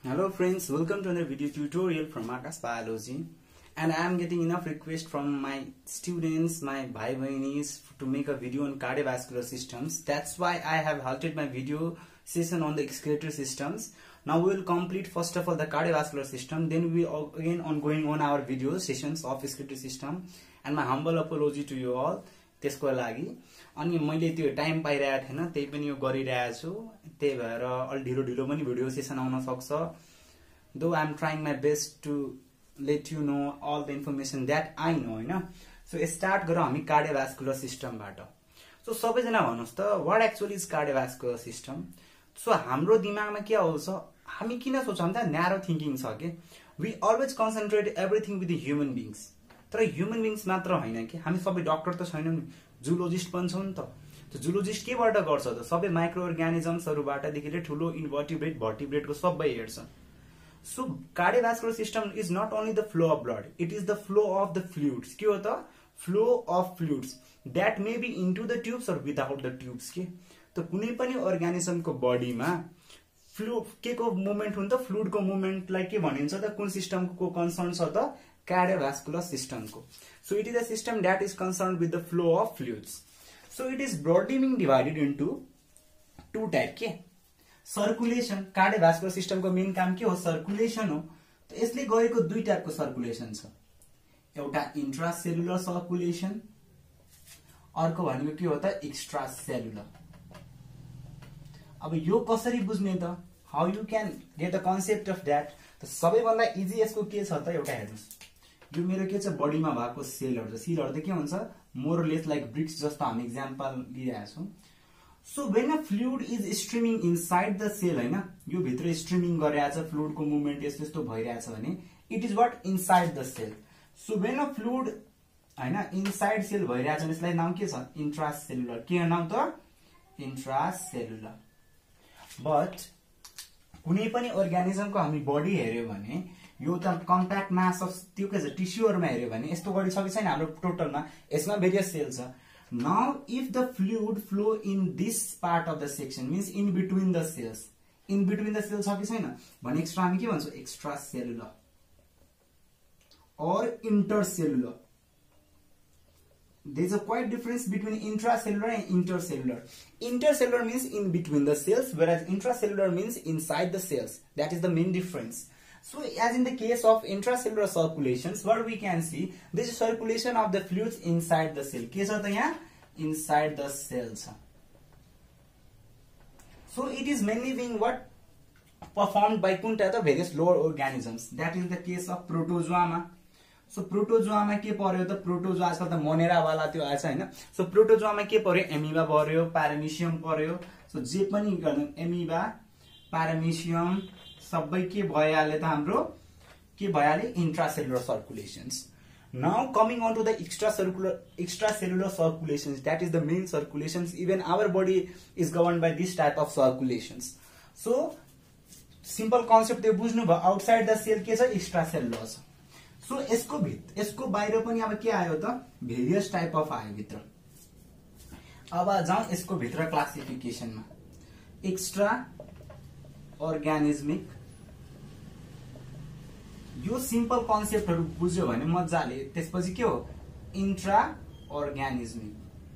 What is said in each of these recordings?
Hello friends, welcome to another video tutorial from Akash Biology, and I am getting enough requests from my students, my bhai bhainis to make a video on cardiovascular systems. That's why I have halted my video session on the excretory systems. Now we will complete first of all the cardiovascular system, then we will again ongoing on our video sessions of excretory system, and my humble apology to you all. त्यसको लागि अनि मैले त्यो time पाइरहेको थिएन, त्यही पनि यो गरिरहेको छु, त्यही भएर अलि ढिलो ढिलो पनि भिडियो सेसन आउन सक्छ. Though I am trying my best to let you know all the information that I know, हैन. So स्टार्ट गरौँ हामी कार्डियोभास्कुलर सिस्टमबाट. सो सबैजना भन्नुस् त what actually is cardiovascular system. So हाम्रो दिमागमा के आउँछ, हामी किन सोच्छौँ त न्यारो थिंकिङ छ के. We always concentrate everything with the human beings. तर ह्युमन बीइंग्स मात्र हैन कि, हामी सबै डाक्टर त छैनौं नि, जुलोजिस्ट पनि छौं नि त. त्यो जुलोजिस्ट केबाट गर्छ त, सबै माइक्रो अर्गानिजम्सहरुबाट देखि लिएर ठुलो इन्भर्टिब्रेट भर्टिब्रेटको सबै हेर्छ. So cardiovascular system is not only the flow of blood, it is the flow of the fluids. के हो त, flow of fluids that may be into the tubes or without the tubes. के त कुनै पनि अर्गानिजमको बडीमा फ्लुइड के को मुभमेन्ट हुन्छ, फ्लुइड को मुभमेन्ट लाई के भनिन्छ त, कुन सिस्टमको कन्सर्न छ त, cardiovascular system को. So it is a system that is concerned with the flow of fluids. So it is broadly being divided into two type. के सर्कुलेसन, कार्डियोभास्कुलर सिस्टमको मेन काम के हो, सर्कुलेसन हो. त यसले गरेको दुई टाइपको सर्कुलेसन छ, एउटा इन्ट्रासेलुलर सर्कुलेसन, अर्को भनेको के हो त एक्स्ट्रा सेलुलर. अब यो कसरी बुझ्ने त, how you can get the concept of that. त सबैभन्दा इजी यसको के छ त, एउटा हेर्नुस्, यो मेरो के छ बडीमा भएको सेलहरु. सेलहरु त के हुन्छ, मोरलेस लाइक ब्रिक्स जस्तो हामी एक्जाम्पल लिइरहेका छौं. So when a fluid is streaming inside the cell, हैन, यो भित्र स्ट्रीमिङ गरिरहेछ, फ्लुइड को मुभमेन्ट यस्तो यस्तो भइरहेछ भने it is what inside the cell. So when a fluid हैन इनसाइड सेल भइरहेछ भने यसलाई नाम के छ, इन्ट्रासेलुलर. के नाम त, इन्ट्रासेलुलर. बट कुनै पनि अर्गानिजमको हामी बडी हेर्यो भने यो त कम्प्याक्ट मास अफ त्यो के छ, टिस्युहरुमा हेर्यो भने यस्तो बडी छ कि छैन हाम्रो टोटलमा, यसमा भेरियस सेल छ. Now, if the fluid flow in this part of the section, means in between the cells, in between the cells छ कि छैन भने एक्स्ट्रा हामी के भन्छौं, extracellular or intercellular. There is a quite difference between intracellular and intercellular. Intercellular means in between the cells, whereas intracellular means inside the cells. That is the main difference. So as in the case of intracellular circulations, what we can see, this is circulation of the fluids inside the cell. के छ त यहाँ, inside the cells. So it is mainly being what performed by कुन type of various lower organisms. That is the case of protozoa. So protozoa मा के पर्यो त, protozoa आजकल त मोनेरा वाला त्यो आछ हैन. सो प्रोटोजोआ मा के पर्यो, एमिबा पर्यो, प्यारामिसियम पर्यो. सो जे पनि गर्नु, एमिबा, प्यारामिसियम सबै के भइहाल्यो त, हाम्रो के भइहाल्यो, intracellular circulations. Now coming on to the extracellular circulations, that is the main circulations. Even our body is governed by this type of circulations. So simple concept त्यो बुझ्नु भयो, आउटसाइड द सेल के छ, एक्स्ट्रासेलुलर छ. So यसको बाहिर पनि अब के आयो त, भेरियस टाइप अफ आयो भित्र. अब जाउँ यसको भित्र क्लासिफिकेसनमा. एक्स्ट्रा अर्गानिजमिक, यो सिम्पल कन्सेप्टहरु बुझ्यो भने मजाले. त्यसपछि के हो, इन्ट्रा अर्गानिजमिक.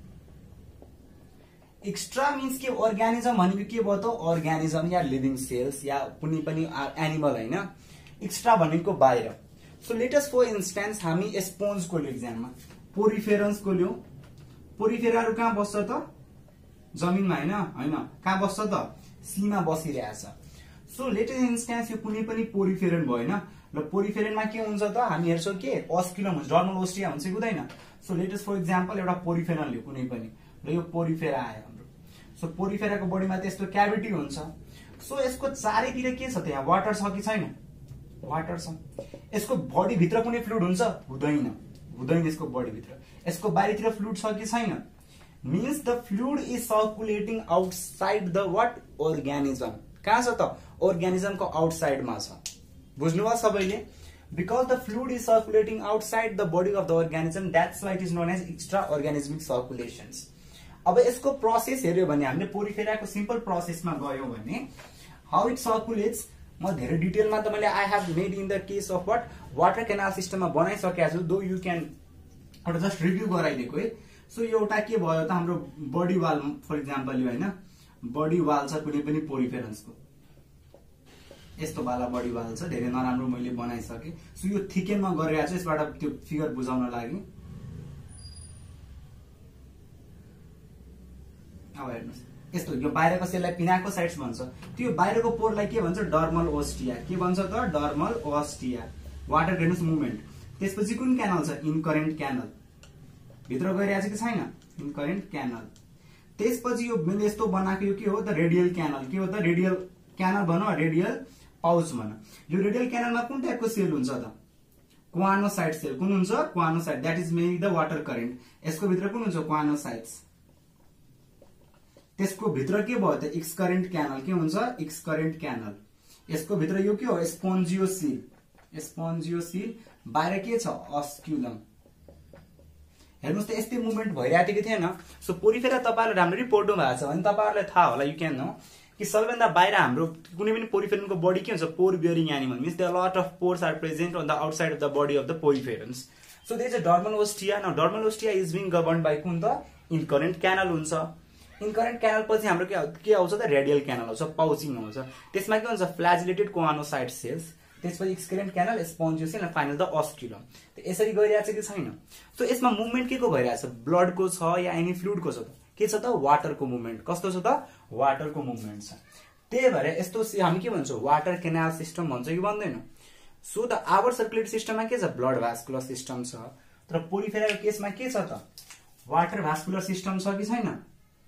एक्स्ट्रा मीन्स के, अर्गानिजम भनेको के भयो त, अर्गानिजम या लिभिङ सेल्स या कुनै पनि एनिमल हैन. एक्स्ट्रा भनेको बाहिर. So let us for instance हामी स्पोन्ज को लियो एक्जाममा, पोरिफेरन्स को लियो. पोरिफेराहरु कहाँ बस्छ त, जमिनमा हैन, कहाँ बस्छ त, सीमा बसिरहेछ. सो लेट अस इन्स्टेन्स यो कुनै पनि पोरिफेरन भयो हैन. र पोरिफेरनमा के हुन्छ त, हामी हेर्छौं के अस्क्युलम हुन्छ, डर्मल ओस्टिया हुन्छ कि हुँदैन. So let us for example एउटा पोरिफेरन लियो कुनै पनि, र यो पोरिफेरा आयो हाम्रो. सो पोरिफेराको बडीमा त्यस्तो क्याभिटी हुन्छ. सो यसको चारैतिर के छ त, यहाँ वाटर छ कि छैन, वाटर छ. यसको बडी भित्र कुनै फ्लुइड हुन्छ, हुँदैन यसको बडी भित्र. यसको बाहिरतिर फ्लुइड छ कि छैन, means the fluid is circulating outside the what, organism. कहाँ छ त, organism को outside मा छ. बुझ्नुभयो सबैले. Because the fluid is circulating outside the body of the organism, that's why it is known as extra organismic circulations. अब यसको प्रोसेस हेर्यो भने हामीले पोरिफेराको सिम्पल प्रोसेसमा गयौं भने, how it circulates, म धेरै डिटेलमा त मैले I have made in the case of what water canal सिस्टममा बनाइसकेको छु, दो यु क्यान एउटा जस्ट रिभ्यू गराइदिएको है। सो एउटा के भयो त हाम्रो बडी वाल फर इक्जाम्पल यो हैन, बडी वाल छ कुनै पनि पोरिफेरेन्सको, यस्तो वाला बडी वाल छ, धेरै नराम्रो मैले बनाइसके। सो यो थिकेनमा गरिरहेको छु यसबाट त्यो फिगर बुझाउन लागि। अब हेर्नुस् यस्तो यो बाहिरको सेललाई पिनाको साइट्स भन्छ, त्यो बाहिरको पोरलाई के भन्छ डर्मल ओस्टिया, के भन्छ त डर्मल ओस्टिया, वाटर ग्रेनुस मुभमेन्ट। त्यसपछि कुन क्यानल छ इनकरेन्ट क्यानल, भित्र गइरहेको छ कि छैन इनकरेन्ट क्यानल। त्यसपछि यो मैले यस्तो बनाएको यो के हो त रेडियल क्यानल, के हो त रेडियल क्यानल भनौँ रेडियल पाउच भनौँ। यो रेडियल क्यानलमा कुन टाइपको सेल हुन्छ त क्वानोसाइट सेल, कुन हुन्छ choanocyte, that is making the water current. यसको भित्र कुन हुन्छ क्वानोसाइट्स, त्यसको भित्र के भयो त एक्सकरेन्ट क्यानल, के हुन्छ एक्सकरेन्ट क्यानल। यसको भित्र यो के हो स्पोन्जियोसिल, स्पोन्जियोसिल, बाहिर के छ अस्क्युलम। हेर्नुस् त यस्तै मुभमेन्ट भइरहेको थियो कि थिएन। सो पोरिफेरा तपाईहरुले राम्ररी पढ्नु भएको छ भने तपाईहरुलाई थाहा होला, यु क्यान नो कि सबैभन्दा बाहिर हाम्रो कुनै पनि पोरिफेरनको बडी के हुन्छ pore bearing animal, means the lot of pores are present on the outside of the body of the poriferans. So there is a dermal ostia. Now dermal ostia is being governed by कुन त इनकरेन्ट canal हुन्छ। इनकरेन्ट canal पछि हाम्रो के आउँछ त radial canal आउँछ, पाउचिङ आउँछ। त्यसमा के हुन्छ फ्ल्याजिलेटेड कोआनोसाइट सेल्स, त्यसपछि एक्सकरेन्ट क्यानल स्पोन्जियोसिल र फाइनल द अस्क्युलम। यसरी गइरहेछ कि छैन। सो यसमा मुभमेन्ट के को भइरहेछ ब्लडको छ या एनी फ्लुइडको छ त के छ त वाटरको मुभमेन्ट। कस्तो छ त वाटरको मुभमेन्ट छ। त्यही भएर यस्तो हामी के भन्छौँ वाटर क्यानल सिस्टम भन्छ कि भन्दैनौँ। सो द आवर सर्कुलेटरी सिस्टममा के छ ब्लड भास्कुलर सिस्टम छ, तर पोरिफेराको केसमा के छ त वाटर भास्कुलर सिस्टम छ कि छैन,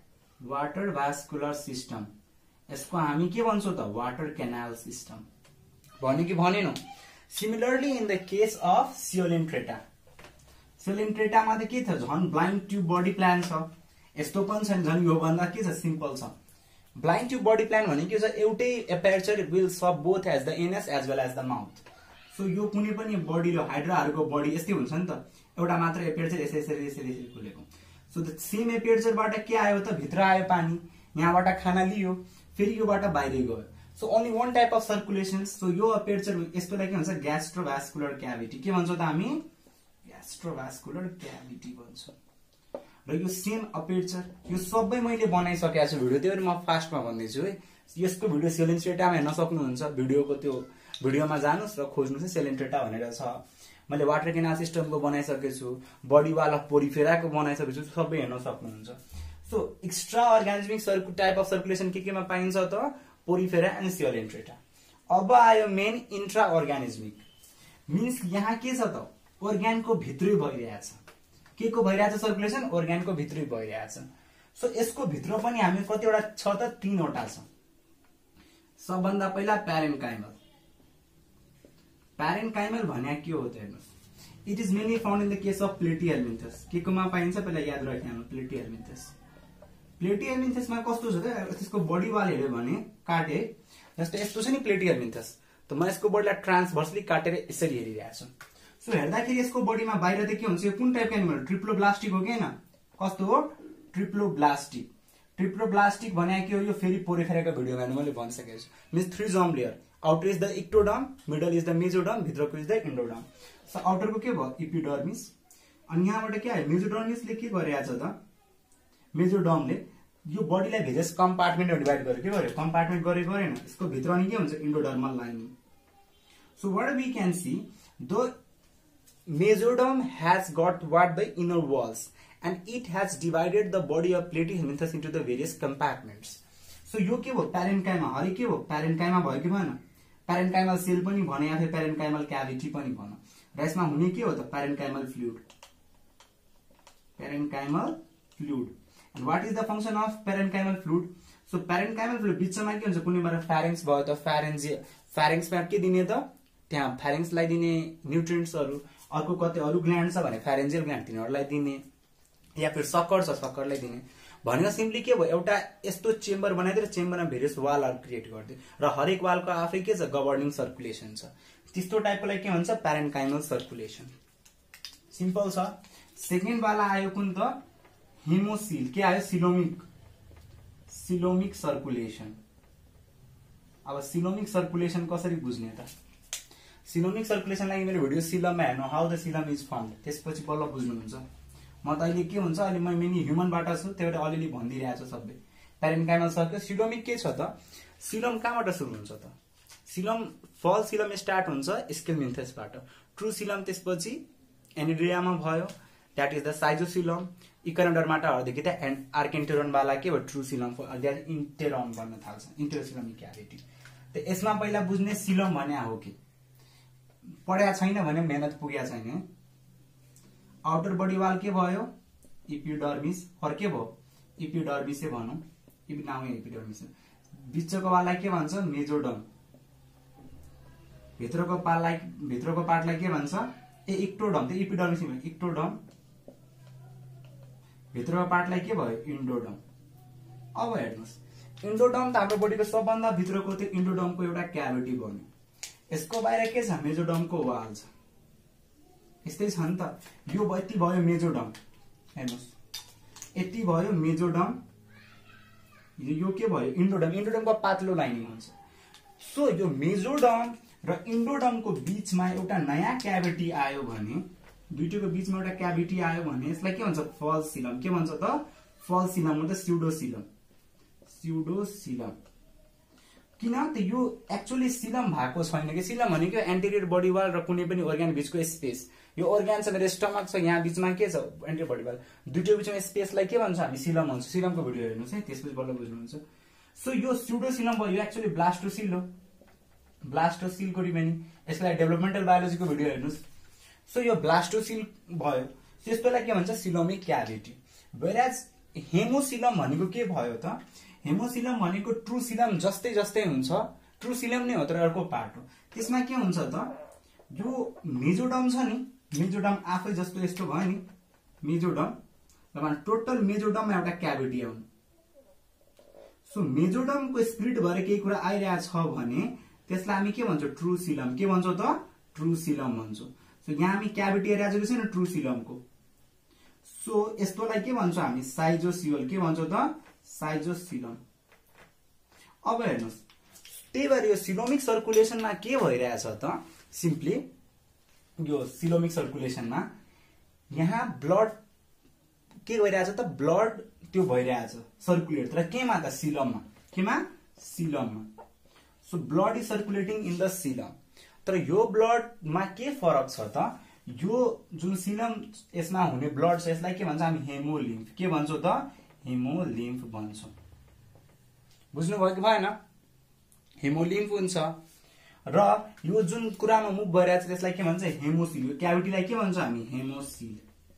वाटर भास्कुलर सिस्टम। यसको हामी के भन्छौँ त वाटर क्यानल सिस्टम भन्यो कि भनेनौ। Similarly in the case of coelenterata, सियोलेन्ट्रेटामा त के छ झन् ब्लाइन्ड ट्युब बडी प्लान छ, यस्तो पनि छैन, झन् यो भन्दा के छ सिम्पल छ। ब्लाइन्ड ट्युब बडी प्लान भने के छ एउटै aperture will serve both as the anus as well as the mouth. So यो कुनै पनि बडी र हाइड्राहरूको बडी यस्तै हुन्छ नि त, एउटा मात्र एपर्चर यसरी यसरी यसरी यसरी खुलेको। सो द सेम एपर्चरबाट के आयो त भित्र आयो पानी, यहाँबाट खाना लियो, फेरि योबाट बाहिर गयो। So only one type of circulation. So यो अपेर्चर यस्तोलाई के भन्छ ग्यास्ट्रोभास्कुलर क्याभिटी, के भन्छौँ त हामी ग्यास्ट्रोभास्कुलर क्याभिटी भन्छौँ। र यो सेम अपेर्चर यो सबै मैले बनाइसकेको छु भिडियो, त्यही भएर म फास्टमा भन्दैछु है। यसको भिडियो सियोलेन्ट्रेटामा हेर्न सक्नुहुन्छ, भिडियोको त्यो भिडियोमा जानुहोस् र खोज्नुहोस् सियोलेन्ट्रेटा भनेर छ। मैले वाटर क्यानल सिस्टमको बनाइसकेको छु, बडी वाल अफ पोरिफेराको बनाइसकेको छु, सबै हेर्न सक्नुहुन्छ। So extraorganismic type of circulation के केमा पाइन्छ त पोरिफेरा एन्ड सियोलेन्ट्रेटा। अब आयो मेन इन्ट्रा अर्गानिजमिक, मिन्स यहाँ के छ त अर्ग्यानको भित्रै भइरहेछ, के को भइरहेछ सर्कुलेसन अर्ग्यानको भित्रै भइरहेछ। सो यसको भित्र पनि हामी कतिवटा छ त तीनवटा छ। सबभन्दा पहिला प्यारेन्काइमल। प्यारेन्काइमल भने के हो त हेर्नुस्, it is mainly found in the case of platyhelminthes. के कोमा पाइन्छ पहिला याद राख्नु प्लेटिहेल्मिन्थस। प्लेटिहेल्मिन्थसमा कस्तो छ त त्यसको बडी वाल हेर्यो भने काटे जस्तो यस्तो छ नि प्लेटिहेल्मिन्थस, त म यसको बडीलाई ट्रान्सभर्सली काटेर यसरी हेरिरहेको छु। सो हेर्दाखेरि यसको बडीमा बाहिर त के हुन्छ यो कुन टाइपको एनिमल ट्रिप्लोब्लास्टिक हो कि हैन, कस्तो हो ट्रिप्लोब्लास्टिक। ट्रिप्लोब्लास्टिक भने के हो यो फेरि पोरिफेराको भिडियोमा मैले भनिसकेको छु, means three germ layer, outer is the ectoderm, middle is the mesoderm, भित्रको इज द एन्डोडर्म। सो आउटरको के भयो इपिडर्मिस, अनि यहाँबाट के आयो मेजोडर्मिसले के गरिरहेछ त मेजोडर्मले यो बडीलाई भेरियस कम्पार्टमेन्टमा डिभाइड गर्यो, के गर्यो कम्पार्टमेन्ट गरेको गरेन, यसको भित्र अनि के हुन्छ endodermal lining. So what we can see the mesoderm has got what the inner walls and it has divided the body of platyhelminthes into the various compartments. So यो के भयो प्यारेन्काइमा, हरि के भयो प्यारेन्काइमा भयो कि भएन, प्यारेन्काइमल सेल पनि भने या फिर प्यारेन्काइमल क्याभिटी पनि भन। र यसमा हुने के हो त parenchymal fluid, parenchymal fluid. And what is the function of parenchymal fluid. So parenchymal fluid बिचमा के हुन्छ कुनैबाट फ्यारिङ्स भयो त फ्यारिङ्समा के दिने त त्यहाँ फ्यारिङ्सलाई दिने न्युट्रिएन्ट्सहरु, अर्को कतै अरु ग्ल्यान्ड छ भने फ्यारेन्जियल ग्ल्यान्ड तिनीहरुलाई दिने, या फिर सकर छ सकरलाई दिने। भनेको सिम्पली के भयो एउटा यस्तो चेम्बर बनाइदिएर चेम्बरमा भेरियस वालहरु क्रिएट गर्दियो र हरेक वालको आफै के छ गभर्निङ सर्कुलेसन छ। त्यस्तो टाइपकोलाई के भन्छ प्यारेन्काइमल सर्कुलेसन। सिम्पल छ। सेकेन्ड वाला आयो कुन त हेमोसिल, के आयो सिलोमिक, सिलोमिक सर्कुलेसन। अब सिलोमिक सर्कुलेसन कसरी बुझ्ने त? सिलोमिक सर्कुलेसनलाई मेरो भिडियो सिलममा हेर्नु, how the coelom is formed, त्यसपछि बल्ल बुझ्नुहुन्छ। म त अहिले के हुन्छ, अहिले म मेनी ह्युमनबाट छु, त्यही भएर अलिअलि भनिदिइरहेको छु सबै। प्यारेन्काइमल सक्यो। सिलोमिक के छ त? सिलम कहाँबाट सुरु हुन्छ त? सिलम फल सिलम स्टार्ट हुन्छ स्केलमिन्थेसबाट। ट्रु सिलम त्यसपछि एनिड्रियामा भयो, द्याट इज द साइजोसिलम। इकोनोडर्माटाहरूदेखि त आर्केन्टेरोनवाला के भयो? ट्रु सिलम इन्टेरोन बन्न थाल्छ, इन्टेरोसिलमिक क्याभिटी। त यसमा पहिला बुझ्ने सिलम भने हो कि पढ्या छैन भने मेहनत पुग्या छैन। आउटर बडी वाल के भयो? इपिडर्मिस। और के भयो? इपिडर्मिसै भनौँ, नामै इपिडर्मिस। बिचको वाललाई के भन्छ? मेजोडर्म। भित्रको पार्टलाई के भन्छ? इक्टोडर्म। त इपिडर्मिस इक्टोडर्म। भित्रको पार्टलाई के भयो? इन्डोडर्म। अब हेर्नुहोस्, इन्डोडर्म त हाम्रो बडीको सबभन्दा भित्रको त्यो इन्डोडर्मको एउटा क्याभिटी बन्यो। यसको बाहिर के छ? मेजोडर्मको वाल छ। यस्तै छ नि त। यो यति भयो मेजोडर्म, हेर्नुहोस् यति भयो मेजोडर्म। यो के भयो? इन्डोडर्म। इन्डोडर्मको पातलो लाइनिङ हुन्छ। सो यो मेजोडर्म र इन्डोडर्मको बीचमा एउटा नयाँ क्याभिटी आयो भने, दुईटैको बीचमा एउटा क्याभिटी आयो भने यसलाई के भन्छ? False coelom. के भन्छ त? फल्स सिलम मतलब स्युडोसिलम। स्युडोसिलम। किन त यो एक्चुअली सिलम भएको छैन कि। सिलम भनेको एन्टेरियर बडी वाल र कुनै पनि अर्गान बीचको स्पेस। यो अर्गान छ मेरो स्टमक छ, यहाँ बीचमा के छ? Anterior body wall. दुईटै बीचमा स्पेसलाई के भन्छ? हामी सिलम भन्छ। सिलमको भिडियो हेर्नुहोस् है, त्यसपछि बल्ल बुझ्नुहुन्छ। सो यो स्युडोसिलम भयो, यो एक्चुअली ब्लास्टोसिल हो। ब्लास्टोसिलको रिमेनिङ, यसलाई डेभलपमेन्टल बायोलोजीको भिडियो हेर्नुहोस्। सो यो ब्लास्टोसिल भयो, त्यसलाई के भन्छ? Coelomic cavity. वेयरएज हेमोसिलम भनेको के भयो त? हेमोसिलम भनेको ट्रु सिलम जस्तै जस्तै हुन्छ, ट्रु सिलम नै हो तर अर्को पार्ट हो। त्यसमा के हुन्छ त? यो मेजोडर्म छ नि, मेजोडर्म आफै जस्तो यस्तो भयो नि मेजोडर्म, टोटल मेजोडर्ममा एउटा क्याभिटी आउनु। सो मेजोडर्मको स्प्लिट भएर केही कुरा आइरहेको छ भने त्यसलाई हामी के भन्छौँ? True coelom. के भन्छौँ त? ट्रु सिलम भन्छौँ। सो यहाँ हामी क्याभिटी एरिया छैन ट्रु सिलमको। सो यस्तोलाई के भन्छौँ हामी? साइजोसियल। के भन्छौँ त? साइजोसिलम। अब हेर्नुहोस्, त्यही भएर यो सिलोमिक सर्कुलेसनमा के भइरहेछ त? सिम्पली यो सिलोमिक सर्कुलेसनमा यहाँ ब्लड के भइरहेछ त? ब्लड त्यो भइरहेछ सर्कुलेट, तर केमा त? सिलममा। केमा? सिलममा। So blood is circulating in the coelom. तर यो ब्लडमा के फरक छ त? यो जुन सिलम यसमा हुने ब्लड छ यसलाई के भन्छ हामी? हेमोलिम्फ। के भन्छौँ त? हेमोलिम्फ भन्छौँ। बुझ्नुभयो कि भएन? हेमोलिम्फ हुन्छ। र यो जुन कुरामा मुभ भइरहेको छ त्यसलाई के भन्छ? हेमोसिल। यो क्याभिटीलाई के भन्छ हामी? हेमोसिल।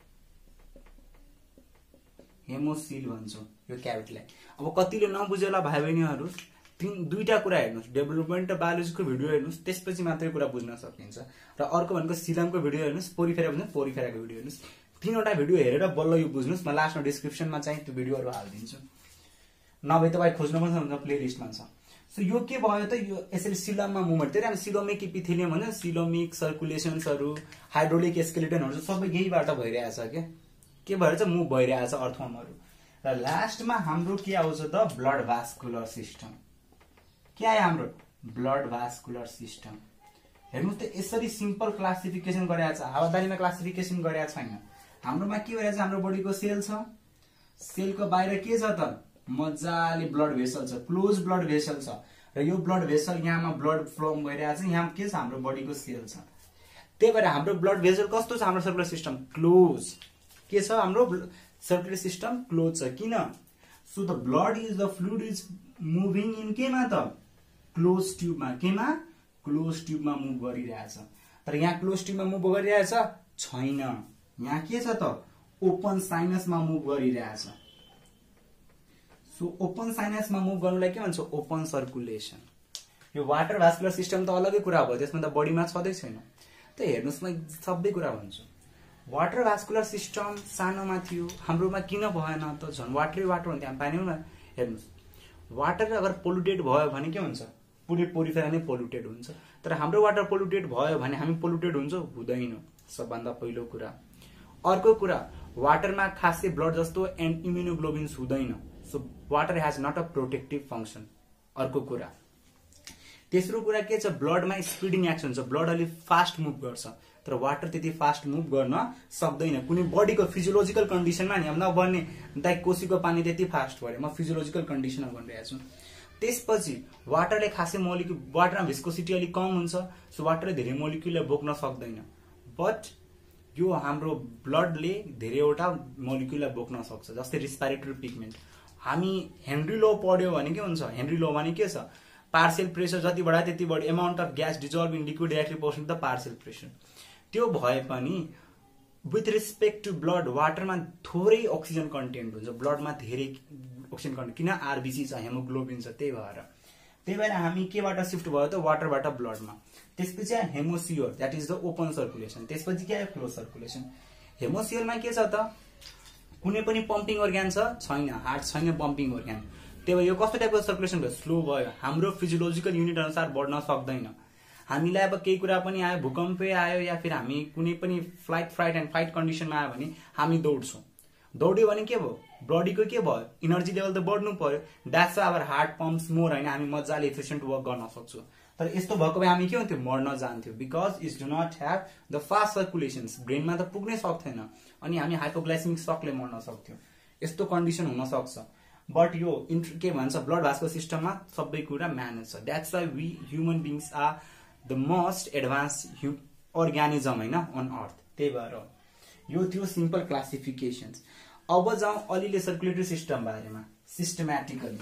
हेमोसिल भन्छौँ यो क्याभिटीलाई। अब कतिले नबुझेला भाइ बहिनीहरू, दुईटा कुरा हेर्नुहोस्, डेभलपमेन्ट बायोलोजीको भिडियो हेर्नुहोस्, त्यसपछि मात्रै कुरा बुझ्न सकिन्छ। र अर्को भनेको सिलमको भिडियो हेर्नुहोस्, पोरिफेरा बुझ्नुहोस्, पोरिफेराको भिडियो हेर्नुहोस्। तीनवटा भिडियो हेरेर बल्ल यो बुझ्नुहोस्। म लास्टमा डिस्क्रिप्सनमा चाहिँ त्यो भिडियोहरू हालिदिन्छु, नभए तपाईँ खोज्नुपर्छ हुन्छ, प्लेलिस्टमा छ। सो यो के भयो त? यो यसरी सिलममा मुभमेन्ट, त्यही सिलोमिक इपिथेलियम भन्छ, सिलोमिक सर्कुलेसन्सहरू, हाइड्रोलिक स्केलेटनहरू सबै यहीबाट भइरहेछ क्या। के भएर चाहिँ मुभ भइरहेछ अर्थवर्महरू। र लास्टमा हाम्रो के आउँछ त? Blood vascular system. के आयो हाम्रो? Blood vascular system. हेर्नुहोस् त, यसरी सिम्पल क्लासिफिकेसन गरेको छ, हावादारीमा क्लासिफिकेसन गरेको छैन। हाम्रोमा के भइरहेछ? हाम्रो बडीको सेल छ, सेलको बाहिर के छ त? मजाले ब्लड भेसल छ, क्लोज ब्लड भेसल छ। र यो ब्लड भेसल यहाँमा ब्लड फ्लो भइरहेछ, यहाँ के छ? हाम्रो बडीको सेल छ। त्यही भएर हाम्रो ब्लड भेसल कस्तो छ? हाम्रो सर्कुलर सिस्टम क्लोज। के छ? हाम्रो सर्कुलर सिस्टम क्लोज छ। किन? So the blood is the fluid is moving in केमा त? क्लोज ट्युबमा। केमा? क्लोज ट्युबमा मुभ गरिरहेछ। तर यहाँ क्लोज ट्युबमा मुभ गरिरहेछ छैन, यहाँ के छ त? ओपन साइनसमा मुभ गरिरहेछ। सो ओपन साइनसमा मुभ गर्नुलाई के भन्छ? Open circulation. यो वाटर भास्कुलर सिस्टम त अलगै कुरा भयो, त्यसमा त बडीमा छँदै छैन। त हेर्नुहोस्, म सबै कुरा भन्छु। वाटर भास्कुलर सिस्टम सानोमा थियो, हाम्रोमा किन भएन त? झन् वाटरै वाटर हुन्थ्यो, हामी पानी न। हेर्नुहोस्, वाटर अगर पोल्युटेड भयो भने के हुन्छ? पुरै पोरिफेरा नै पोल्युटेड हुन्छ। तर हाम्रो वाटर पोल्युटेड भयो भने हामी पोल्युटेड हुन्छ? हुँदैन, सबभन्दा पहिलो कुरा। अर्को कुरा, वाटरमा खासै ब्लड जस्तो एन्ड इम्युनोग्लोबिन्स हुँदैन। So water has not a protective function. अर्को कुरा, तेस्रो कुरा के छ, ब्लडमा स्पिडिङ एक्सन छ, ब्लड अलि फास्ट मुभ गर्छ, तर वाटर त्यति फास्ट मुभ गर्न सक्दैन। कुनै बडीको फिजियोलोजिकल कन्डिसनमा नि, अब नभन्ने दाइ कोसीको पानी त्यति फास्ट भयो, म फिजियोलोजिकल कन्डिसनमा भनिरहेको छु। त्यसपछि वाटरले खासै मोलिक्युल, वाटरमा भिस्कोसिटी अलिक कम हुन्छ, सो वाटरले धेरै मोलिक्युललाई बोक्न सक्दैन, बट यो हाम्रो ब्लडले धेरैवटा मोलिक्युललाई बोक्न सक्छ, जस्तै रेस्पिरेटरी पिगमेन्ट। हामी हेनरी लॉ पढ्यो भने के हुन्छ, हेनरी लॉ भने के छ, पार्शियल प्रेसर जति बढायो त्यति बढी amount of gas dissolve in liquid directly proportion the partial pressure. त्यो भए पनि विथ रिस्पेक्ट टु ब्लड, वाटरमा थोरै अक्सिजन कन्टेन्ट हुन्छ, ब्लडमा धेरै अक्सिजन कन्टेन्ट, किन आरबिसी छ, हेमोग्लोबिन छ, त्यही भएर हामी केबाट शिफ्ट भयो त, वाटरबाट ब्लडमा। त्यसपछि haemocoel, that is the open circulation. त्यसपछि के आयो, क्लोज सर्कुलेसन। हेमोसियलमा के छ त, कुनै पनि पम्पिङ अर्ग्यान छैन, हार्ट छैन, पम्पिङ अर्ग्यान। त्यही भएर यो कस्तो टाइपको सर्कुलेसन भयो, स्लो भयो, हाम्रो फिजियोलोजिकल युनिट अनुसार बढ्न सक्दैन। हामीलाई अब केही कुरा पनि आयो, भूकम्पै आयो या फिर हामी कुनै पनि फ्लाइट एन्ड फाइट कन्डिसनमा आयो भने हामी दौड्छौँ, दौड्यो भने के भयो, बडीको के भयो, इनर्जी लेभल त बढ्नु पर्यो, that's our heart pumps more होइन, हामी मजाले एफिसिएन्ट वर्क गर्न सक्छौँ। तर यस्तो भएको भए हामी के हुन्थ्यो, मर्न जान्थ्यो, because it's do not have the fast circulations, ब्रेनमा त पुग्नै सक्थेन, अनि हामी हाइपोग्लाइसेमिक सकले मर्न सक्थ्यौँ। यस्तो कन्डिसन हुन सक्छ, बट यो के भन्छ, ब्लड भास्कुलर सिस्टममा सबै कुरा म्यानेज छ। That's why we human beings are the most advance organism होइन अन अर्थ। त्यही भएर यो थियो सिम्पल क्लासिफिकेसन्स। अब जाउँ अलिअलि सर्कुलेटरी सिस्टम बारेमा सिस्टमेटिकली।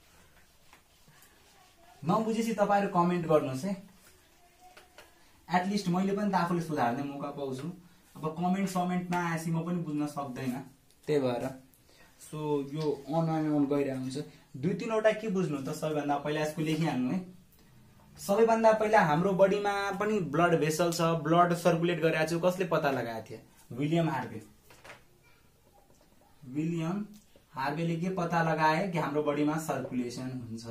नबुझेपछि तपाईँहरू कमेन्ट गर्नुहोस् है, एटलिस्ट मैले पनि त आफूले सुधार्ने मौका पाउँछु। अब कमेन्ट नआएपछि म पनि बुझ्न सक्दैन, त्यही भएर सो यो अन गइरहेको हुन्छ। 2-3वटा के बुझ्नु त, सबैभन्दा पहिला यसको लेखिहाल्नु है। सबैभन्दा पहिला हाम्रो बडीमा पनि ब्लड भेसल छ, ब्लड सर्कुलेट गरिरहेको छ, कसले पत्ता लगाएको थियो, विलियम हार्वेले के पत्ता लगाए कि हाम्रो बडीमा सर्कुलेसन हुन्छ।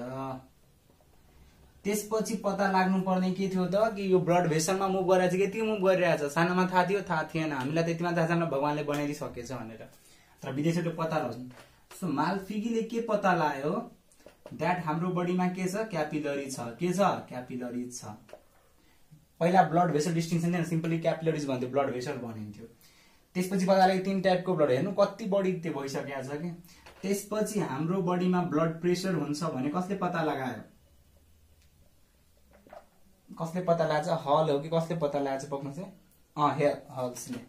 त्यसपछि पत्ता लाग्नु पर्ने के थियो त, कि यो ब्लड भेसलमा मुभ गरिरहेछ कि यति मुभ गरिरहेछ, सानोमा थाहा थियो, थाहा थिएन, हामीलाई त्यतिमा थाहा छैन भगवानले बनाइदिइसकेछ भनेर, तर विदेशीले पत्ता लगाउँछन्। सो माल्फिगीले के पत्ता लगायो, द्याट हाम्रो बडीमा के छ, क्यापिलरी छ, के छ, क्यापिलरी छ। पहिला ब्लड भेसल डिस्टिङसन थिएन, सिम्पली क्यापिलरिज भन्थ्यो, ब्लड भेसल भनिन्थ्यो। त्यसपछि पत्ता लाग्यो 3 टाइपको ब्लड, हेर्नु कति बढी त्यो भइसकेको छ कि। त्यसपछि हाम्रो बडीमा ब्लड प्रेसर हुन्छ भने कसले पत्ता लगायो, कसले पत्ता लगाएछ, हल हो कि कसले पत्ता लगाएछ, पक्नु चाहिँ हल्सले।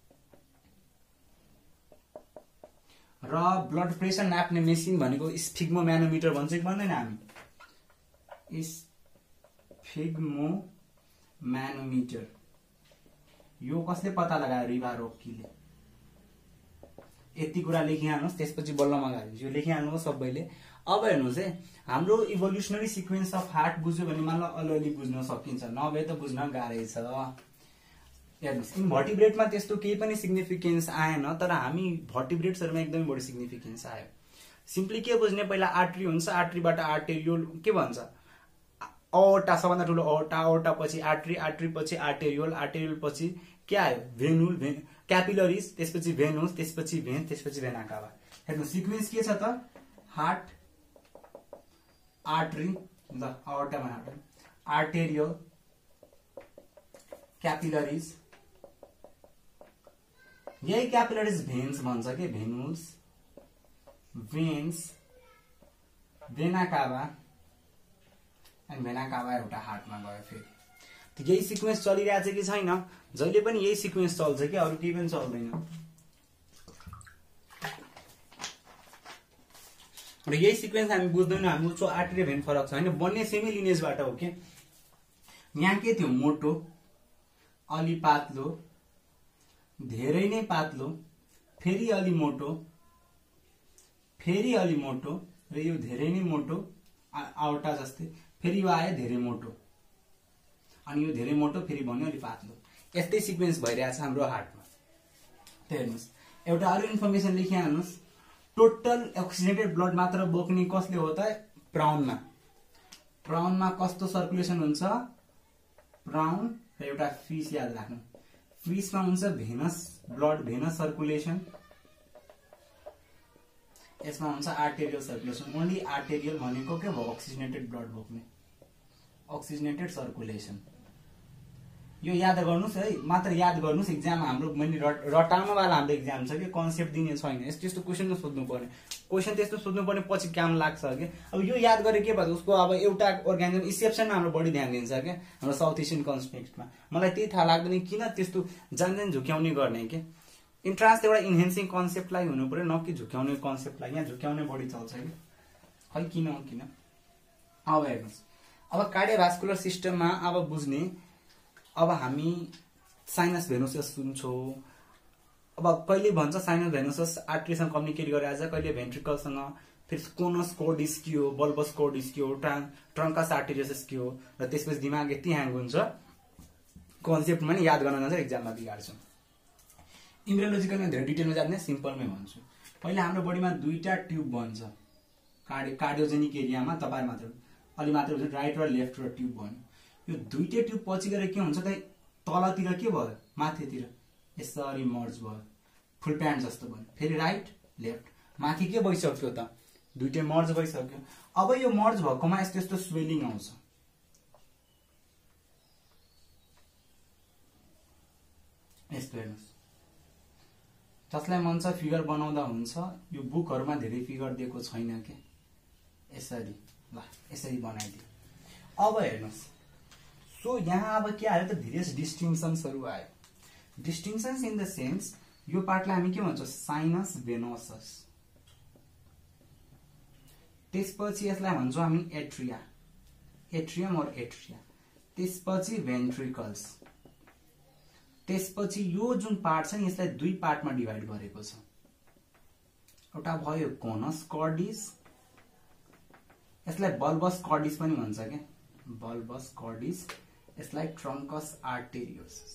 र ब्लड प्रेसर नाप्ने मेसिन भनेको स्फिग्मोम्यानोमिटर भन्छ कि भन्दैन हामी, स्फिग्मोम्यानोमिटर, यो कसले पत्ता लगायो, रिभारोक्कीले। यति कुरा लेखिहाल्नुहोस्, त्यसपछि बल्ल मगायो, यो लेखिहाल्नुहोस् सबैले। अब हेर्नुहोस् है, हाम्रो इभोल्युसनरी सिक्वेन्स अफ हार्ट बुझ्यो भने मलाई अलिअलि बुझ्न सकिन्छ, नभए त बुझ्न गाह्रै छ। हेर्नुहोस्, इन्भर्टिब्रेटमा त्यस्तो केही पनि सिग्निफिकेन्स आएन, तर हामी भर्टिब्रेट्सहरूमा एकदमै बढी सिग्निफिकेन्स आयो। सिम्पली के बुझ्ने, पहिला आर्ट्री हुन्छ, आर्ट्रीबाट आर्टेरियोल के भन्छ, अओर्टा सबभन्दा ठुलो अओर्टा पछि आर्ट्री, आर्ट्री पछि आर्टेरियोल, आर्टेरियोल पछि के आयो, भेनुल, क्यापिलरिज, त्यसपछि भेनुस, त्यसपछि भेन, त्यसपछि भेना काभा। हेर्नु सिक्वेन्स के छ त, हार्ट, आर्ट्री, ल अओर्टामा आर्टेरियोल, क्यापिलरिज, यही क्यापिलरिज भेन्स भन्छ के, भेनुस, भेन्स, भेना काभा, अनि भेना काभा एउटा हार्टमा गयो। फेरि यही सिक्वेन्स चलिरहेछ कि छैन, जहिले पनि यही सिक्वेन्स चल्छ कि, अरू केही पनि चल्दैन। र यही सिक्वेन्स हामी बुझ्दैनौँ, हामी बुझ्छौँ आर्ट्री र भेन फरक छ होइन, बन्ने सेमी लिनेजबाट हो कि। यहाँ के थियो, मोटो, अलि पातलो, धेरै नै पातलो, फेरि अलि मोटो, फेरि अलि मोटो, र यो धेरै नै मोटो आउटा जस्तै, फेरि यो आयो धेरै मोटो, अनि यो धेरै मोटो, फेरि भन्यो अलि पातलो। यस्तै सिक्वेन्स भइरहेछ हाम्रो हार्टमा। हेर्नुहोस्, एउटा अरू इन्फर्मेसन लेखिहाल्नुहोस्, टोटल अक्सिजनेटेड ब्लड मात्र बोक्ने कसले हो त, प्राउनमा। प्राउनमा कस्तो सर्कुलेसन हुन्छ, प्राउन र एउटा फिस याद राख्नु, फिसमा हुन्छ भेनस ब्लड, भेनस सर्कुलेसन, यसमा हुन्छ आर्टेरियल सर्कुलेसन। ओन्ली आर्टेरियल भनेको के भयो, अक्सिजनेटेड ब्लड बोक्ने, अक्सिजनेटेड सर्कुलेसन। यो याद गर्नुस् है, मात्र याद गर्नुस्। एक्जाम हाम्रो मैले रटाउन वाला हाम्रो एक्जाम छ कि कन्सेप्ट दिने छैन। यस्तो क्वेसन सोध्नु पर्ने, क्वेसन त्यस्तो सोध्नु पर्ने पछि काम लाग्छ कि। अब यो याद गरे के भयो उसको अब एउटा अर्गानिजम इसेप्सनमा हाम्रो बढी ध्यान दिन्छ क्या हाम्रो साउथ एसियन कन्टेक्स्टमा। मलाई त्यही थाहा लाग्दैन किन त्यस्तो जान झुक्याउने गर्ने के। इन्ट्रान्स एउटा इन्हेन्सिङ कन्सेप्टलाई हुनु पर्यो, न कि झुक्याउने कन्सेप्टलाई। यहाँ झुक्याउने बढी चल्छ कि खै किन हो किन। अब हेर्नुहोस्, अब कार्डियोभास्कुलर सिस्टममा अब बुझ्ने, अब हामी साइनस भेनोसस सुन्छौँ। अब कहिले भन्छ साइनस भेनोसस आर्टरीसँग कम्युनिकेट गरेर आज, कहिले भेन्ट्रिकलसँग, फेरि कोनस कोर्डिस के हो, बल्बस कोर्डिस के हो, ट्रङ्कस आर्टेरियस के हो, र त्यसपछि दिमाग यति ह्याङ हुन्छ कन्सेप्टमा नि याद गर्न जान्छ, एक्जाममा बिगार्छ। इम्ब्रियोलोजिकलमा धेरै डिटेलमा जाँदैन, सिम्पलमै भन्छु। पहिला हाम्रो बडीमा दुईटा ट्युब बन्छ कार्डियोजेनिक एरियामा, तपाईँ मात्र अलि मात्र हुन्छ, राइट र लेफ्ट र ट्युब बन्यो। यो दुईटै ट्युब पछि गएर के हुन्छ त तलतिर के भयो माथितिर यसरी मर्ज भयो, फुल प्यान्ट जस्तो भयो। फेरि राइट लेफ्ट माथि के भइसक्यो त दुईटै मर्ज भइसक्यो। अब यो मर्ज भएकोमा यस्तो यस्तो स्वेलिङ आउँछ। यस्तो हेर्नुहोस्, जसलाई मन छ फिगर बनाउँदा हुन्छ। यो बुकहरुमा धेरै फिगर दिएको छैन के, यसरी ल यसरी बनाइदियो। अब हेर्नुहोस्, सो यहाँ अब के आयो त धेरै डिस्टिंक्सन्सहरु आयो। डिस्टिंक्सन्स इन द सेन्स यो पार्टलाई हामी के भन्छौं साइनस भेनोसस, त्यसपछि यसलाई भन्छौं हामी एट्रिया, एट्रियम और एट्रिया, त्यसपछि भेन्ट्रिकल्स, त्यसपछि यो जुन पार्ट छ नि यसलाई दुई पार्टमा डिभाइड गरेको छ। एउटा भयो कोनस कर्डिस, यसलाई बल्बस कर्डिस पनि भन्छ के, बल्बस कर्डिस, यसलाई ट्रङ्कस आर्टेरियोसस,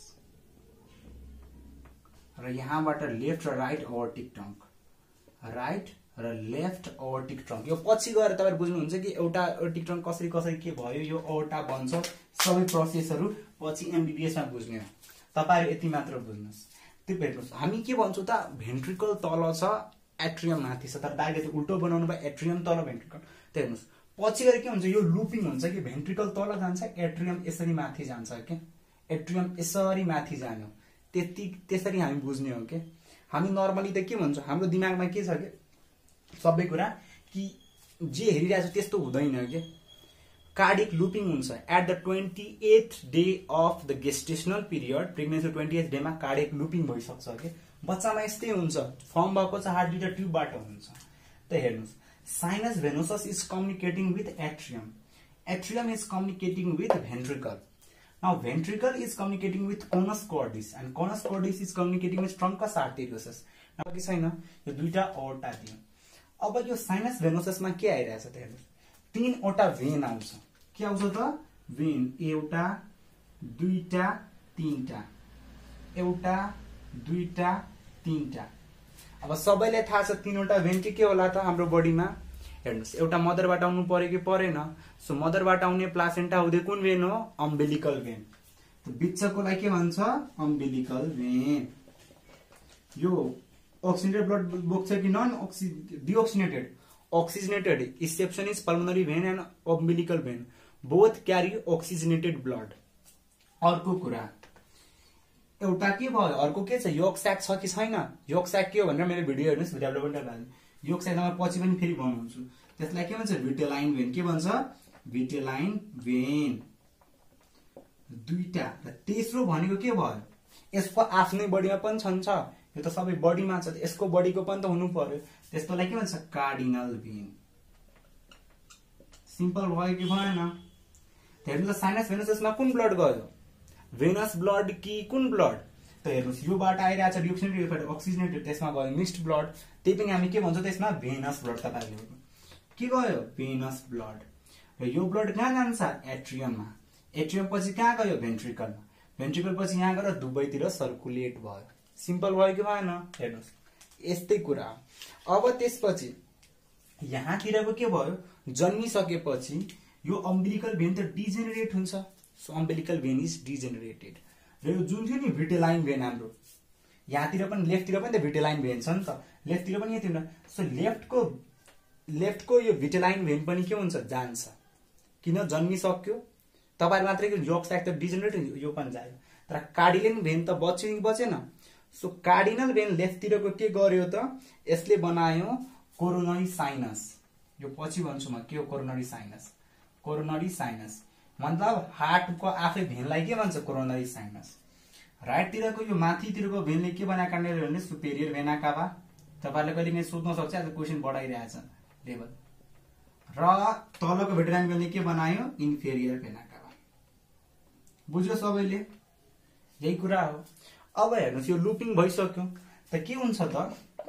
र यहाँबाट लेफ्ट र राइट ओवर्टिक ट्रङ्क, राइट र लेफ्ट ओवर्टिक ट्रङ्क। यो पछि गएर तपाईहरु बुझ्नुहुन्छ कि एउटा ओवर्टिक ट्रङ्क कसरी कसरी के भयो, यो ओर्टा बन्छ, सबै प्रोसेसहरु पछि एमबीबीएस मा बुझ्ने हो। तपाईहरु यति मात्र बुझ्नुस्। त्यो हेर्नुस्, हामी के भन्छौं त भेन्ट्रिकल तल छ एट्रियम माथि छ, तर डाइरेक्ट उल्टो बनाउनु भयो, एट्रियम तल भेन्ट्रिकल। त्यो हेर्नुस् पछि गएर के हुन्छ, यो लुपिङ हुन्छ कि भेन्ट्रिकल तल जान्छ, एट्रियम यसरी माथि जान्छ के, एट्रियम यसरी माथि जाने हो। त्यसरी हामी बुझ्ने हो के। हामी नर्मली त के भन्छौं, हाम्रो दिमागमा के छ के सबै कुरा कि जे हेरिरहेको छ त्यस्तो हुँदैन के, कार्डिक लुपिङ हुन्छ। At the 28th day of the gestational period, pregnancy 28th day मा कार्डिक लुपिङ भइसक्छ के। बच्चामा यस्तै हुन्छ, फर्म भएको छ हार्ट दुईटा ट्युबबाट हुन्छ। त हेर्नुस्, sinus venosus is communicating with atrium, atrium is communicating with ventricle, now ventricle is communicating with conus cordis and conus cordis is communicating with truncus arteriosus। Now के छैन, यो दुईटा ओर्टा दियो। अब यो साइनस भेनोसस मा के आइरहेछ त हेर्नुस्, तीनवटा भेन आउँछ। के आउँछ त भेन, एउटा दुईटा तीनटा, एउटा दुईटा तीनटा। अब सबैलाई थाहा छ तीनवटा भेन के होला त हाम्रो बडीमा। हेर्नुस्, एउटा मदरबाट आउनु पर्यो कि परेन। सो मदरबाट आउने प्लासेन्टा हुँदै कुन भेन हो, अम्बिलिकल भेन। बिचकोलाई के भन्छ, अम्बिलिकल भेन। यो अक्सिजनेटेड ब्लड बोक्छ कि non deoxygenated, oxygenated. Exception is pulmonary vein and umbilical vein, both carry oxygenated blood. अर्को कुरा एउटा के भयो, अर्को के छ, योक स्याक छ कि छैन। योक स्याक के हो भनेर मेरो भिडियो हेर्नुस्, डेभलपमेन्टल योक स्याक म पछि पनि फेरि बनाउँछु। त्यसलाई के भन्छ, भिटेलाइन भेन। के भन्छ, भिटेलाइन भेन। दुईटा। र तेस्रो भनेको के भयो, यसको आफ्नै बडीमा पनि छन्छ, यो त सबै बडीमा छ, यसको बडीको पनि त हुनु पर्यो। त्यस्तोलाई के भन्छ, कार्डिनल भेन। सिम्पल भयो कि भएन। हेर्नु त साइनस भेनोससमा कुन ब्लड गयो, भेनस ब्लड कि कुन ब्लड। त हेर्नुस्, योबाट आइरहेछ डिऑक्सिजनेटेड अक्सिजनेटेड, त्यसमा गयो मिक्स्ड ब्लड, त्यही पनि हामी के भन्छौं त्यसमा भेनस ब्लड। तपाईहरुले के गयो, भेनस ब्लड। र यो ब्लड कहाँ जान्छ, एट्रियममा। एट्रियम पछि कहाँ गयो, भेन्ट्रिकलमा। भेन्ट्रिकल पछि यहाँ गएर दुवैतिर सर्कुलेट भयो। सिम्पल भयो कि भएन। हेर्नुस्, यस्तै कुरा। अब त्यसपछि यहाँतिरको के भयो, जन्मिसकेपछि यो अम्बिलिकल भेन त डिजेनेरेट हुन्छ। So umbilical vein is degenerated. र यो जुन थियो नि भिटेलाइन भेन हाम्रो, यहाँतिर पनि लेफ्टतिर पनि त भिटेलाइन भेन छ नि त, लेफ्टतिर पनि यति हुन्छ। सो लेफ्टको यो भिटेलाइन भेन पनि के हुन्छ, जान्छ। किन, जन्मिसक्यो, तपाईहरु मात्रै कि यक साइड त डिजेनरेट यो पनि जायो तर कार्डिनल भेन त बच्यो कि बचेन सो कार्डिनल भेन लेफ्ट तिरको के गर्यो त यसले बनायो कोरोनरी साइनस यो पछि भन्छु म के हो कोरोनरी साइनस मतलब हार्टको आफै भेनलाई के भन्छ कोरोनरी साइनस राइट तिरको यो माथि तिरको भेनले के बनाएको कारणले भने सुपेरियर भेना काभा तपाईहरुले कहिले पनि सोध्न सक्छ आज क्वेशन बढाइरहेछ लेभल र तलको भेट्राइन भेनले के बनायो इन्फेरियर भेना काभा बुझ्यो सबैले यही कुरा हो अब हेर्नुस् यो लुपिङ भइसक्यो त के हुन्छ त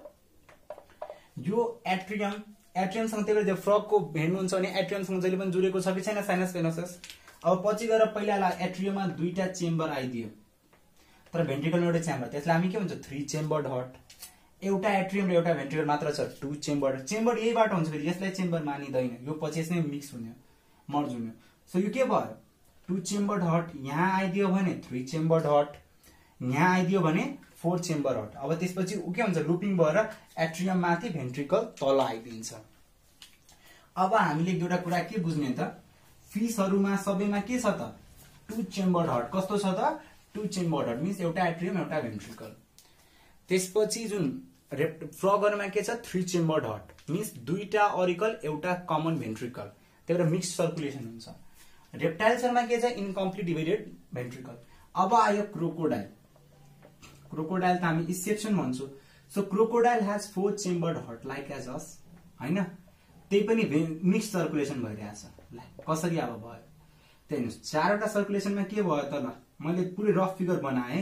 यो एट्रियमसँग त्यही भएर फ्रगको भेन हुन्छ भने एट्रियमसँग जहिले पनि जुडेको छ कि छैन साइनस भेनसस अब पछि गएर पहिला एट्रियममा दुईटा चेम्बर आइदियो तर भेन्ट्रिकलमा एउटा चेम्बर त्यसलाई हामी के भन्छ 3 चेम्बर्ड हार्ट एउटा एट्रियम र एउटा भेन्ट्रिकल मात्र छ 2 चेम्बर यहीबाट हुन्छ फेरि यसलाई चेम्बर मानिदैन यो पछि यसमै मिक्स हुने मर्ज हुने सो यो के भयो 2 चेम्बर्ड हार्ट यहाँ आइदियो भने 3 चेम्बर्ड हार्ट यहाँ आइदियो भने 4 चेम्बर हार्ट अब त्यसपछि के हुन्छ लुपिङ भएर एट्रियम माथि भेन्ट्रिकल तल आइदिन्छ अब हामीले एउटा कुरा के बुझ्ने त फिसहरुमा सबैमा के छ त 2 चेम्बर हार्ट कस्तो छ त 2 चेम्बर हार्ट मिन्स एउटा एट्रियम एउटा भेन्ट्रिकल त्यसपछि जुन फ्रगहरुमा के छ 3 चेम्बर हार्ट मिन्स दुईटा अरिकल एउटा कमन भेन्ट्रिकल त्यही भएर मिक्स सर्कुलेसन हुन्छ रेप्टाइल्सहरुमा के छ इनकम्प्लिट डिवाइडेड भेन्ट्रिकल अब आयो क्रोकोडाइल त हामी एक्सेप्सन भन्छौ so crocodile has 4 chambered heart like as us हैन त्यही पनि मिक्स सर्कुलेसन भइरहेछ ल कसरी अब भयो त्यही हेर्नुस् चारवटा सर्कुलेसनमा के भयो त ल मैले पुरै रफ फिगर बनाए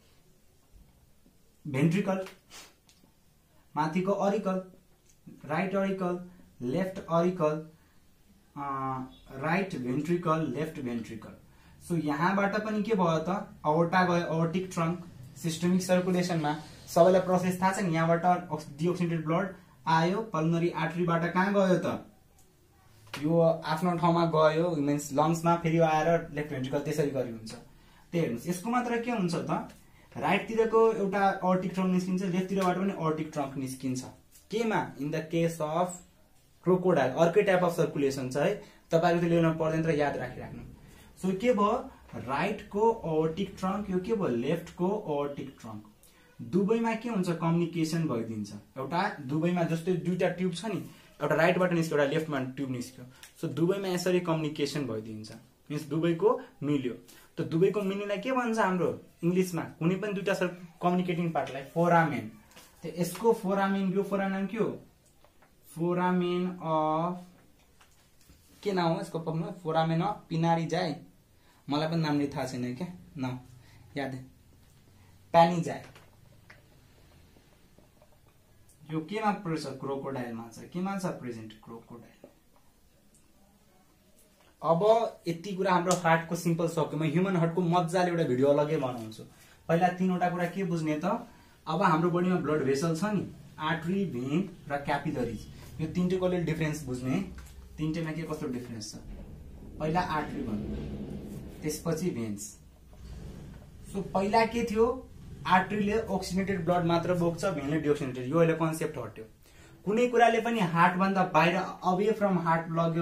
भेन्ट्रिकल माथिको auricle right auricle left auricle right ventricle left ventricle so यहाँबाट पनि के भयो त अओर्टा गयो अओर्टिक ट्रंक सिस्टमिक सर्कुलेसनमा सबैलाई प्रोसेस थाहा छ नि यहाँबाट डिओक्सिनेटेड ब्लड आयो पल्मोनरी आर्टरीबाट कहाँ गयो त यो आफ्नो ठाउँमा गयो मिन्स लंग्समा फेरि आएर लेफ्ट भेन्ट्रिकल त्यसरी गरी हुन्छ त्यही हेर्नुस् यसको मात्र के हुन्छ त राइट तिरको एउटा अओर्टिक ट्रंक निस्किन्छ लेफ्ट तिरबाट पनि अओर्टिक ट्रंक निस्किन्छ केमा in the case of crocodile अर्कै टाइप अफ सर्कुलेसन छ है तपाईहरुले ल्याउन पर्दैन तर याद राखिराख्नु सो के भयो राइट को अओर्टिक ट्रंक यो के भयो लेफ्ट को अओर्टिक ट्रंक दुबैमा के हुन्छ कम्युनिकेसन भइदिन्छ एउटा दुबैमा जस्तै दुईटा ट्युब छ नि एउटा राइटबाट निस्क्यो एउटा लेफ्टमा ट्युब निस्क्यो सो दुबैमा यसरी कम्युनिकेसन भइदिन्छ मिन्स दुबैको मिल्यो त दुबैको मिल्नेलाई के भन्छ हाम्रो इंग्लिशमा कुनै पनि दुईटा कम्युनिकेटिङ पार्टलाई फोरामेन त यसको फोरामेन यो फोरामेन के हो फोरामेन अफ के नाम हो यसको पक्नु फोरामेन अफ पिनारी जाय मलाई पनि नामले थाहा छैन क्या न याद पानी जाय यो केमा प्रेजेन्ट क्रोकोडाइलमा छ केमा छ प्रेजेन्ट क्रोकोडाइल अब यति कुरा हाम्रो हार्टको सिम्पल सक्यो म ह्युमन हार्टको मज्जाले एउटा भिडियो अलगै बनाउँछु पहिला तीनवटा कुरा के बुझ्ने त अब हाम्रो बडीमा ब्लड भेसल छ नि आर्टरी भेन र क्यापिलरीज यो तीनटैको लेल डिफरेन्स बुझ्ने तीनटैमा के कस्तो डिफरेन्स छ पहिला आर्टरी भन्नु त्यसपछि भेन्स सो पहिला के थियो आर्टरीले ओक्सिनेटेड ब्लड मात्र बोक्छ भेनले डिओक्सिनेटेड यो अहिले कन्सेप्ट हट्यो कुनै कुराले पनि हार्ट भन्दा बाहिर अवे फ्रम हार्ट लग्यो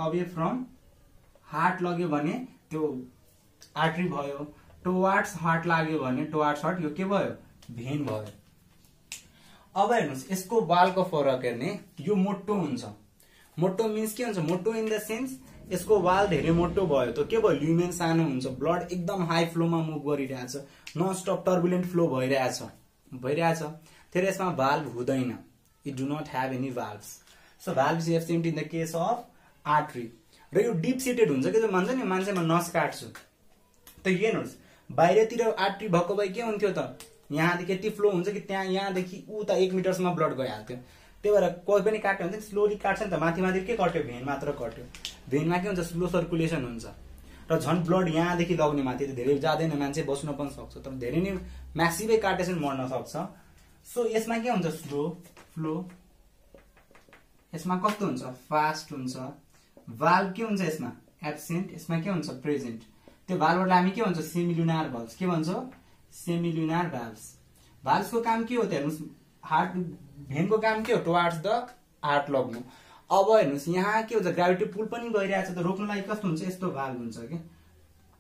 भने त्यो आर्टरी भयो टुवर्ड्स हार्ट लाग्यो भने टुवर्ड्स हार्ट यो के भयो भेन भयो अब हेर्नुस् यसको वालको फरक हेर्ने यो मोटो हुन्छ मोटो मिन्स के हुन्छ मोटो इन द सेन्स यसको वाल धेरै मोटो भयो त के भयो ल्युमेन सानो हुन्छ ब्लड एकदम हाई फ्लोमा मुभ गरिरहेछ नन स्टप टर्बुलेन्ट फ्लो भइरहेछ फेरि यसमा भाल्भ हुँदैन it do not have any valves so valve is absent in the case of artery र यो डिप सिटेड हुन्छ के भन्छ नि मान्छेमा नस काट्छु त हेर्नुहोस् बाहिरतिर आर्टरी भएको भए के हुन्थ्यो त यहाँदेखि यति फ्लो हुन्छ कि त्यहाँ यहाँदेखि उता 1 मिटरसम्म ब्लड गइहाल्थ्यो त्यही भएर कोही पनि काट्यो भने स्लोली काट्छ नि त माथि के कट्यो भेन मात्र कट्यो भेनमा के हुन्छ स्लो सर्कुलेसन हुन्छ र झन् ब्लड यहाँदेखि लग्ने माथि त धेरै जाँदैन मान्छे बस्न पनि सक्छ तर धेरै नै म्यासिभै काटेसन मर्न सक्छ सो यसमा के हुन्छ स्लो फ्लो यसमा कस्तो हुन्छ फास्ट हुन्छ भाल्भ के हुन्छ यसमा एब्सेन्ट यसमा के हुन्छ प्रेजेन्ट त्यो भाल्भलाई हामी के भन्छ सेमिल्युनार भाल्भ्स के भन्छ सेमिल्युनार भाल्भ्स भाल्भ्सको काम के हो त हेर्नुस् हार्ट भेनको काम के हो टुवर्ड्स द हार्ट लग्नु अब हेर्नुस् यहाँ के हुन्छ ग्राभिटी पुल पनि गइरहेछ त रोक्नलाई कस्तो हुन्छ यस्तो भाल्भ हुन्छ के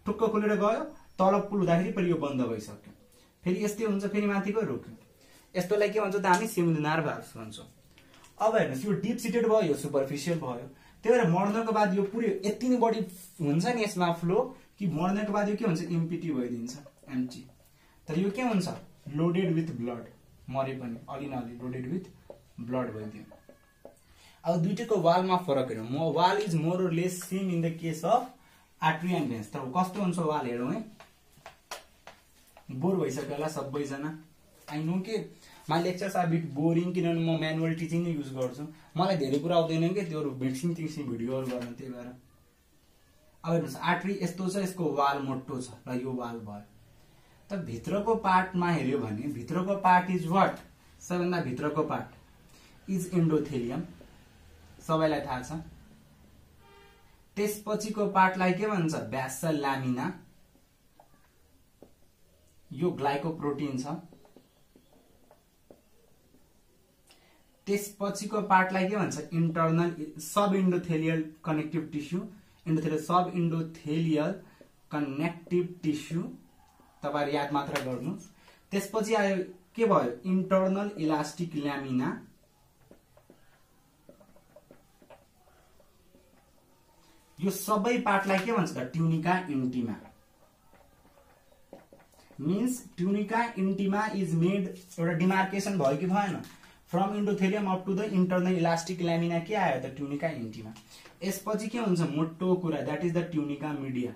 ठुक्क खोलेर गयो, तल पुल हुँदाखेरि फेरि यो बन्द भइसक्यो, फेरि यस्तै हुन्छ, फेरि माथि गयो रोक्यो। यस्तोलाई के भन्छ त हामी सेमिनार भाल्भ भन्छौँ। अब हेर्नुहोस् यो डीप सिटेड भयो, यो सुपरफिसियल भयो, त्यही भएर मर्नको बाद यो पुरै यति नै बढी हुन्छ नि यसमा फ्लो कि मर्नको बाद यो के हुन्छ एम्प्टी भइदिन्छ, एम्प्टी। तर यो के हुन्छ लोडेड विथ ब्लड, मरे पनि अलि न अलि लोडेड विथ ब्लड भइदियो। अब दुईटैको वालमा फरक हेरौँ। Wall is more or less same in the case of artery and veins. तर कस्तो हुन्छ वाल हेरौँ है। बोर भइसक्यो होला सबैजना, आई नो के my lectures are bit boring, किनभने म म्यानुअल टिचिङ नै युज गर्छु, मलाई धेरै कुरा आउँदैन कि त्यो भिक्सिङ टिक्सिङ भिडियोहरू गर्न, त्यही भएर। अब हेर्नुहोस् आर्टरी यस्तो छ, यसको वाल मोटो छ र यो वाल भयो। त भित्रको पार्टमा हेऱ्यो भने भित्रको पार्ट इज वाट, सबैभन्दा भित्रको पार्ट इज एन्डोथेलियम, सबैलाई थाहा छ। त्यसपछिको पार्टलाई के भन्छ बेसल ल्यामिना, यो ग्लाइकोप्रोटिन छ। त्यसपछिको पार्टलाई के भन्छ internal sub endothelial connective tissue, sub endothelial connective tissue, तपाईहरु याद मात्र गर्नुस्। त्यसपछि आयो के भयो इन्टरनल इलास्टिक ल्यामिना, यो सबै पार्टलाई के भन्छ त tunica intima. Means tunica intima is made, एउटा डिमार्केसन भयो कि भएन, from endothelium up to the internal elastic lamina के आयो त ट्युनिका इन्टिमा। यसपछि के हुन्छ मोटो कुरा, that is the tunica media.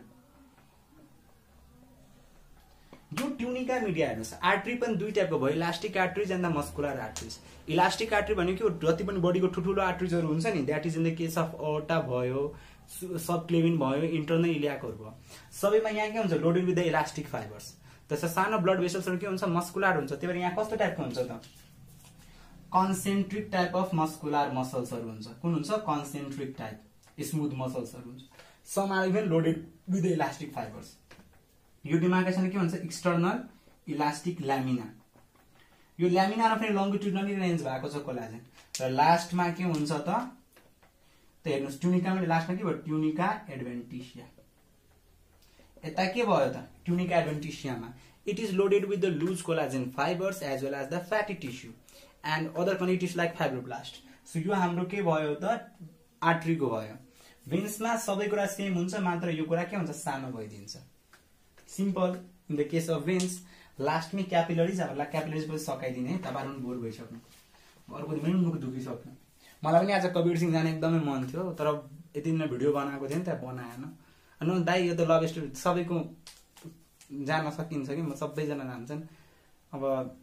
यो ट्युनिका मिडिया हेर्नुस् आर्टरी पनि दुई टाइपको भयो, elastic arteries and the muscular arteries. Elastic artery भनेको जति पनि बडीको ठुल्ठुलो आर्टरिजहरू हुन्छ नि, that is in the case of aorta भयो, सबक्लेविन भयो, इन्टरनल इलियाकहरू भयो, सबैमा यहाँ के हुन्छ loaded with the elastic fibres. त्यसै सानो ब्लड भेसल्सहरू के हुन्छ मस्कुलर हुन्छ, त्यही भएर यहाँ कस्तो टाइपको हुन्छ त कन्सेन्ट्रिक टाइप अफ मस्कुलर मसल्सहरू हुन्छ। कुन हुन्छ कन्सेन्ट्रिक टाइप, स्मुथ मसल्सहरू हुन्छ, some are even loaded with the elastic fibres. यो डिमार्केसन के भन्छ एक्सटर्नल इलास्टिक ल्यामिना। यो ल्यामिना र फेरि लङ्गिट्युडनली रेन्ज भएको छ कोलाजेन। र लास्टमा के हुन्छ त हेर्नुस् ट्युनिकामा लास्टमा के भयो ट्युनिका एडभेन्टिसिया। यता के भयो त ट्युनिका एडभेन्टिसियामा it is loaded with the loose collagen fibres as well as the fatty tissue and other connective tissue like fibroblast. So यो हाम्रो के भयो त आर्टरीको भयो। भेन्समा सबै कुरा सेम हुन्छ, मात्र यो कुरा के हुन्छ सानो भइदिन्छ। Simple in the case of veins. लास्टमै क्यापिलरिज, अब क्यापिलरिज पनि सकाइदिने है, तपाईहरु पनि बोर भइसक्नु, अर्को दिन पनि मुख दुखिसक्नु। मलाई पनि आज कबीर सिंह जाने एकदमै मन थियो, तर यति दिन भिडियो बनाएको थिएँ नि त बनाएन। अनि दाइ यो त लभ स्टोरी सबैको जान सकिन्छ कि, सबैजना जान्छन्। अब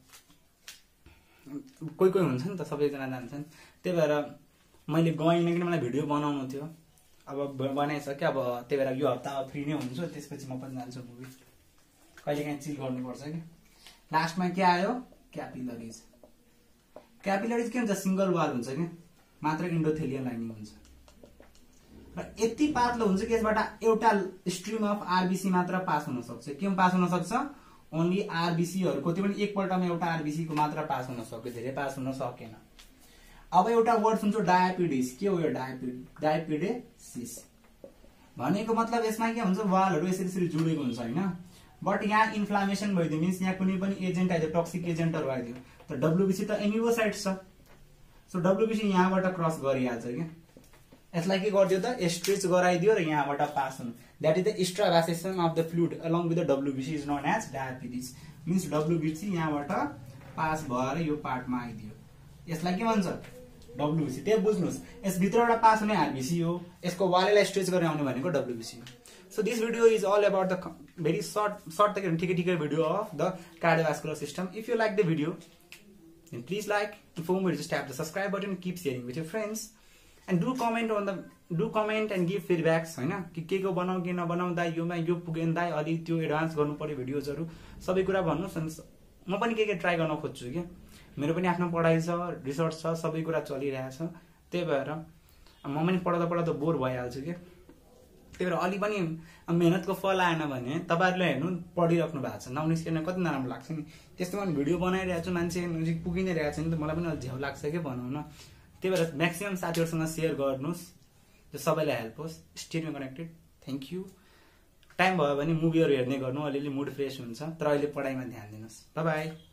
कोही कोही हुन्छ नि त सबैजना जान्छन्, त्यही भएर मैले गइनँ किन मलाई भिडियो बनाउनु थियो। अब बनाइसकेँ, अब त्यही भएर यो हप्ता फ्री नै हुन्छु, त्यसपछि म पनि जान्छु मुभी। कहिले काहीँ चिल गर्नुपर्छ कि। लास्टमा के आयो क्यापिलरिज। क्यापिलरिज के हुन्छ सिंगल वाल हुन्छ कि, मात्र इन्डोथेलियल लाइनिङ हुन्छ र यति पातलो हुन्छ कि यसबाट एउटा स्ट्रिम अफ आरबीसी मात्र पास हुन सक्छ। के पास हुन सक्छ ओन्ली आरबीसीहरुको, त्यो पनि एकपल्टमा एउटा आरबीसी को मात्र पास हुन सक्यो, धेरै पास हुन सकेन। अब एउटा वर्ड सुन्छौ डायपिडिस। के हो यो डायपिडेसिस भनेको मतलब यसमा के हुन्छ वालहरु यसरी जोडेको हुन्छ हैन, बट यहाँ इन्फ्लामेसन भइदियो मिन्स यहाँ कुनै पनि एजेन्ट आइदियो, टक्सिक एजेन्टहरु आइदियो, त डब्ल्युबीसी त एनिभोसाइट छ। सो डब्ल्युबीसी यहाँबाट क्रस गरिहाल्छ के, यसलाई के गर्दियो त स्ट्रेच गराइदियो र यहाँबाट पास हुनु, that is the extravasation of the fluid along with the WBC is known as diapedesis. Means WBC यहाँबाट पास भएर यो पार्टमा आइदियो, यसलाई के भन्छ डब्ल्युबीसी। त्यही बुझ्नुस् यस भित्रबाट पास हुने आरबीसी हो, यसको वाललाई स्ट्रेच गरेर आउने भनेको डब्ल्युबीसी हो। So this video is all about the very short ठिकै video of the cardiovascular system. If you like the video, then please like, inform me, just tap the subscribe button, keep sharing with your friends, and do comment and give feedbacks हैन कि के को बनाऊ के नबनाऊ दाइ योमा यो पुगेन दाइ अलि त्यो एडभान्स गर्नु पर्यो भिडियोजहरु सबै कुरा भन्नुस्। म पनि के ट्राई गर्न खोज्छु के, मेरो पनि आफ्नो पढाइ छ, रिसर्च छ, सबै कुरा चलिरहेछ। त्यही भएर म पनि पढ्दा बोर भइहाल्छु के, त्यही भएर अलि पनि मेहनतको फल आएन भने तपाईहरुले हेर्नु पढिराख्नु भएको छ ननिस्किन कति नराम्रो लाग्छ नि। त्यस्तोमा भिडियो बनाइरहेको छु, मान्छे नजिक पुगि नै रहेछ नि त, मलाई पनि अलि झ्याउ लाग्छ के बनाउन। त्यही भएर म्याक्सिमम साथीहरुसँग शेयर गर्नुस्, जो सबैलाई हेल्प होस्। Stay connected. Thank you. Time भयो भने मुभीहरू हेर्ने गर्नु, अलिअलि मुड फ्रेस हुन्छ। तर अहिले पढाइमा ध्यान दिनुहोस्। Bye by.